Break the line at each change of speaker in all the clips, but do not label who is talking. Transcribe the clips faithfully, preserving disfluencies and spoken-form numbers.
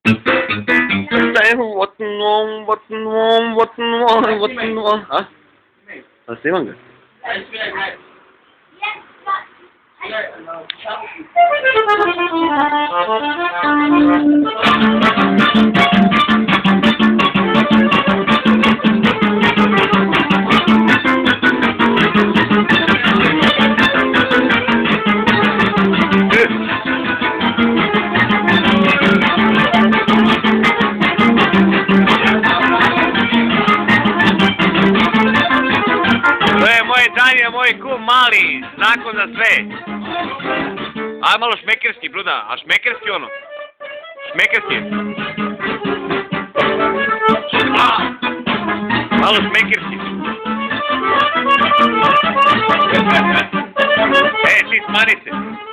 A? A snimam ga?
Danje, moj kum mali, zakon za sve. Aj malo šmekerski, bruda, a šmekerski ono. Šmekerski. Malo šmekerski. E, ti smani se.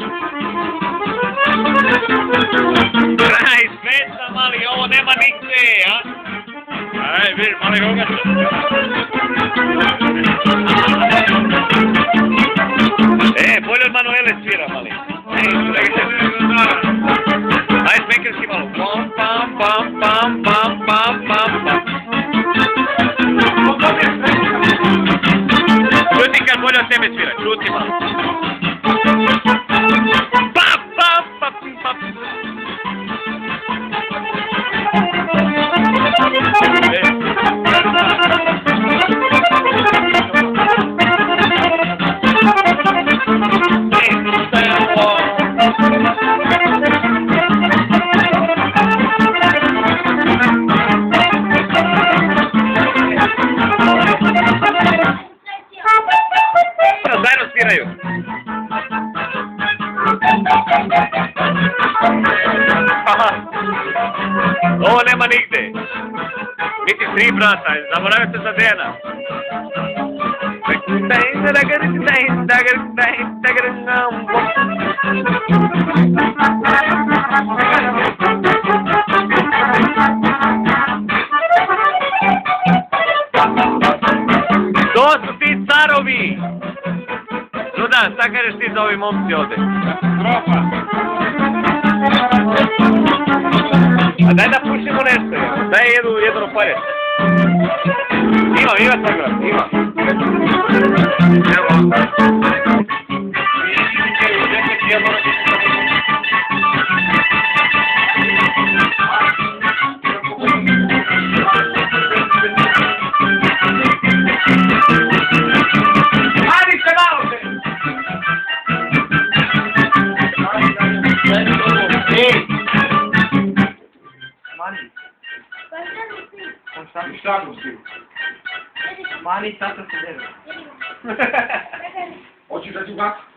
Kraj sveta, mali, ovo nema nigde, a? Aj, vidiš, mali rogač. E, bolje od Manuele svira, mali. Aj, smekerski malo. Pam, pam, pam, pam, pam, pam, pam, pam. Čuti kad bolje od tebe svira, čuti malo. Pam, pam, pam, pam. Zajedno sviraju. Ovo nema nigde. Niti tri brata, zaboravio se za Dejana. To su ti carovi! Ruda, šta kažeš ti za ovi momci ovdje? Katastrofa! A daj da pušimo nešto, ja. Daj jedu, jedno palje. Ima, ima toga, ima. Evo. Hadi se malo se! Ej! Mani. Šta mu si? Mani, tata se deve. Hoćeš da ću gati?